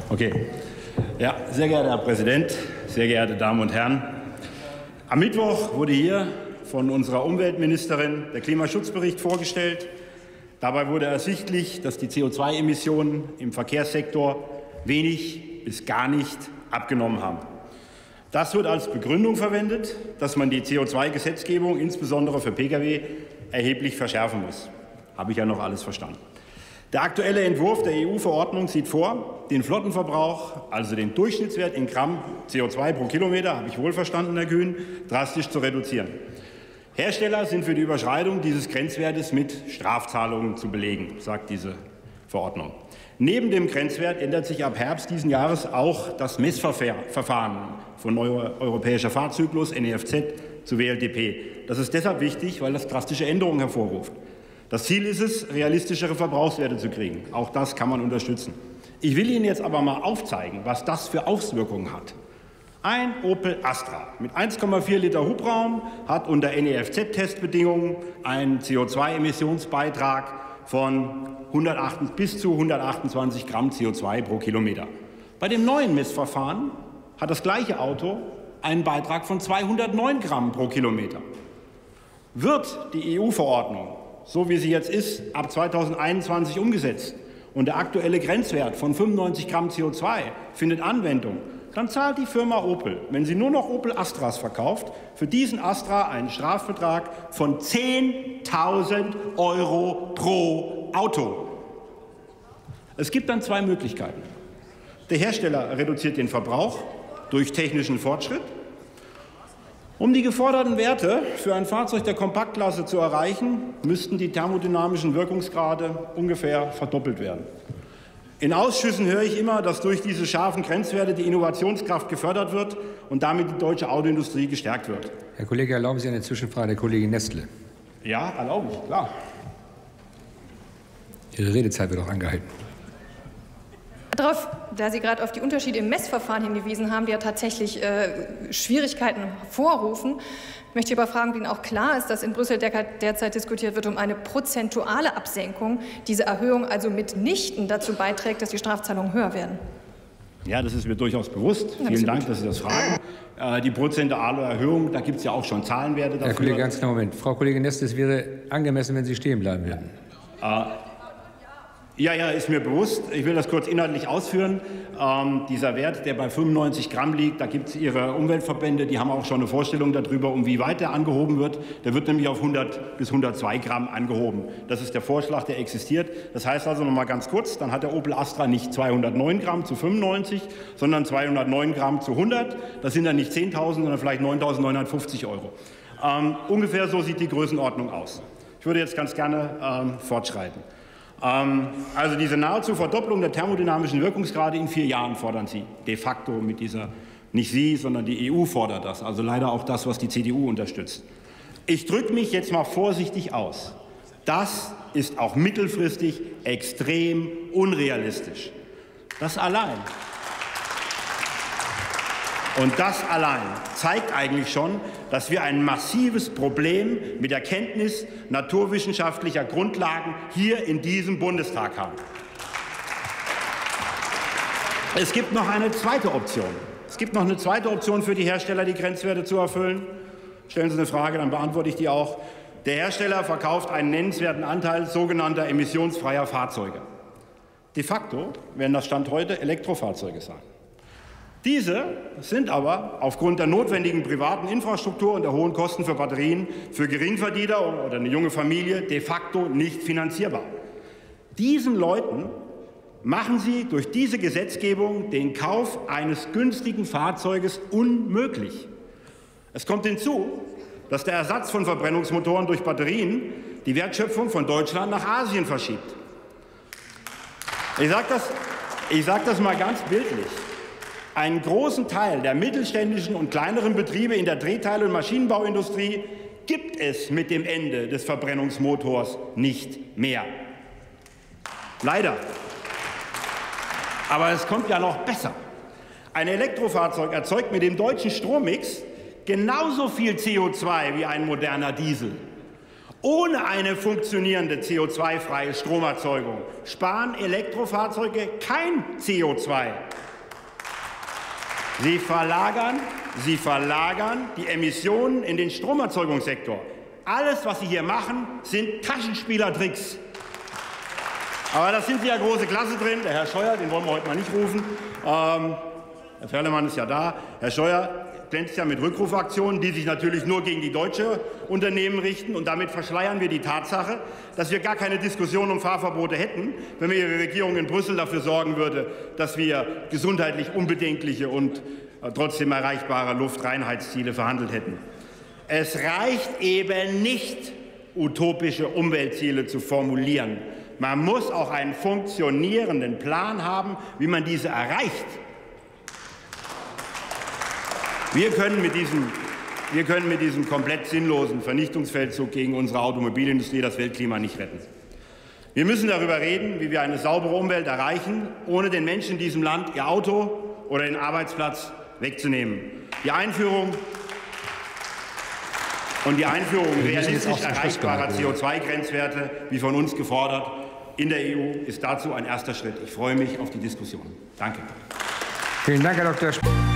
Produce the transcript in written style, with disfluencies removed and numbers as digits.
Okay. Ja, sehr geehrter Herr Präsident, sehr geehrte Damen und Herren. Am Mittwoch wurde hier von unserer Umweltministerin der Klimaschutzbericht vorgestellt. Dabei wurde ersichtlich, dass die CO2-Emissionen im Verkehrssektor wenig bis gar nicht abgenommen haben. Das wird als Begründung verwendet, dass man die CO2-Gesetzgebung insbesondere für Pkw erheblich verschärfen muss. Habe ich ja noch alles verstanden. Der aktuelle Entwurf der EU-Verordnung sieht vor, den Flottenverbrauch, also den Durchschnittswert in Gramm CO2 pro Kilometer, habe ich wohl verstanden, Herr Kühn, drastisch zu reduzieren. Hersteller sind für die Überschreitung dieses Grenzwertes mit Strafzahlungen zu belegen, sagt diese Verordnung. Neben dem Grenzwert ändert sich ab Herbst diesen Jahres auch das Messverfahren von Europäischer Fahrzyklus, NEFZ, zu WLTP. Das ist deshalb wichtig, weil das drastische Änderungen hervorruft. Das Ziel ist es, realistischere Verbrauchswerte zu kriegen. Auch das kann man unterstützen. Ich will Ihnen jetzt aber mal aufzeigen, was das für Auswirkungen hat. Ein Opel Astra mit 1,4 Liter Hubraum hat unter NEFZ-Testbedingungen einen CO2-Emissionsbeitrag von bis zu 128 Gramm CO2 pro Kilometer. Bei dem neuen Messverfahren hat das gleiche Auto einen Beitrag von 209 Gramm pro Kilometer. Wird die EU-Verordnung, so wie sie jetzt ist, ab 2021 umgesetzt und der aktuelle Grenzwert von 95 Gramm CO2 findet Anwendung, dann zahlt die Firma Opel, wenn sie nur noch Opel Astras verkauft, für diesen Astra einen Strafbetrag von 10.000 € pro Auto. Es gibt dann zwei Möglichkeiten. Der Hersteller reduziert den Verbrauch durch technischen Fortschritt. Um die geforderten Werte für ein Fahrzeug der Kompaktklasse zu erreichen, müssten die thermodynamischen Wirkungsgrade ungefähr verdoppelt werden. In Ausschüssen höre ich immer, dass durch diese scharfen Grenzwerte die Innovationskraft gefördert wird und damit die deutsche Autoindustrie gestärkt wird. Herr Kollege, erlauben Sie eine Zwischenfrage der Kollegin Nestle? Ja, erlaube ich, klar. Ihre Redezeit wird auch angehalten. Da Sie gerade auf die Unterschiede im Messverfahren hingewiesen haben, die ja tatsächlich Schwierigkeiten hervorrufen, möchte ich aber fragen, ob Ihnen auch klar ist, dass in Brüssel derzeit diskutiert wird um eine prozentuale Absenkung, diese Erhöhung also mitnichten dazu beiträgt, dass die Strafzahlungen höher werden. Ja, das ist mir durchaus bewusst. Vielen Dank, dass Sie das fragen. Die prozentuale Erhöhung, da gibt es ja auch schon Zahlenwerte dafür. Herr Kollege, ganz klar, Moment. Frau Kollegin Nestle, es wäre angemessen, wenn Sie stehen bleiben würden. Ja, ist mir bewusst. Ich will das kurz inhaltlich ausführen. Dieser Wert, der bei 95 Gramm liegt, da gibt es Ihre Umweltverbände, die haben auch schon eine Vorstellung darüber, um wie weit der angehoben wird. Der wird nämlich auf 100 bis 102 Gramm angehoben. Das ist der Vorschlag, der existiert. Das heißt also noch mal ganz kurz, dann hat der Opel Astra nicht 209 Gramm zu 95, sondern 209 Gramm zu 100. Das sind dann nicht 10.000, sondern vielleicht 9.950 €. Ungefähr so sieht die Größenordnung aus. Ich würde jetzt ganz gerne fortschreiten. Also diese nahezu Verdopplung der thermodynamischen Wirkungsgrade in 4 Jahren fordern Sie de facto mit dieser, nicht Sie, sondern die EU fordert das, also leider auch das, was die CDU unterstützt. Ich drücke mich jetzt mal vorsichtig aus. Das ist auch mittelfristig extrem unrealistisch. Das allein zeigt eigentlich schon, dass wir ein massives Problem mit der Kenntnis naturwissenschaftlicher Grundlagen hier in diesem Bundestag haben. Es gibt noch eine zweite Option. Es gibt noch eine zweite Option für die Hersteller, die Grenzwerte zu erfüllen. Stellen Sie eine Frage, dann beantworte ich die auch. Der Hersteller verkauft einen nennenswerten Anteil sogenannter emissionsfreier Fahrzeuge. De facto werden das Stand heute Elektrofahrzeuge sein. Diese sind aber aufgrund der notwendigen privaten Infrastruktur und der hohen Kosten für Batterien für Geringverdiener oder eine junge Familie de facto nicht finanzierbar. Diesen Leuten machen Sie durch diese Gesetzgebung den Kauf eines günstigen Fahrzeuges unmöglich. Es kommt hinzu, dass der Ersatz von Verbrennungsmotoren durch Batterien die Wertschöpfung von Deutschland nach Asien verschiebt. Ich sage das mal ganz bildlich. Einen großen Teil der mittelständischen und kleineren Betriebe in der Drehteile- und Maschinenbauindustrie gibt es mit dem Ende des Verbrennungsmotors nicht mehr. Leider. Aber es kommt ja noch besser. Ein Elektrofahrzeug erzeugt mit dem deutschen Strommix genauso viel CO2 wie ein moderner Diesel. Ohne eine funktionierende CO2-freie Stromerzeugung sparen Elektrofahrzeuge kein CO2. Sie verlagern die Emissionen in den Stromerzeugungssektor. Alles, was Sie hier machen, sind Taschenspielertricks. Aber da sind Sie ja große Klasse drin. Der Herr Scheuer, den wollen wir heute mal nicht rufen. Herr Ferlemann ist ja da. Herr Scheuer glänzt ja mit Rückrufaktionen, die sich natürlich nur gegen die deutsche Unternehmen richten. Und damit verschleiern wir die Tatsache, dass wir gar keine Diskussion um Fahrverbote hätten, wenn wir Ihre Regierung in Brüssel dafür sorgen würde, dass wir gesundheitlich unbedenkliche und trotzdem erreichbare Luftreinheitsziele verhandelt hätten. Es reicht eben nicht, utopische Umweltziele zu formulieren. Man muss auch einen funktionierenden Plan haben, wie man diese erreicht. Wir können mit diesem komplett sinnlosen Vernichtungsfeldzug gegen unsere Automobilindustrie das Weltklima nicht retten. Wir müssen darüber reden, wie wir eine saubere Umwelt erreichen, ohne den Menschen in diesem Land ihr Auto oder den Arbeitsplatz wegzunehmen. Die Einführung realistisch erreichbarer CO2-Grenzwerte, wie von uns gefordert, in der EU, ist dazu ein erster Schritt. Ich freue mich auf die Diskussion. Danke. Vielen Dank, Herr Dr.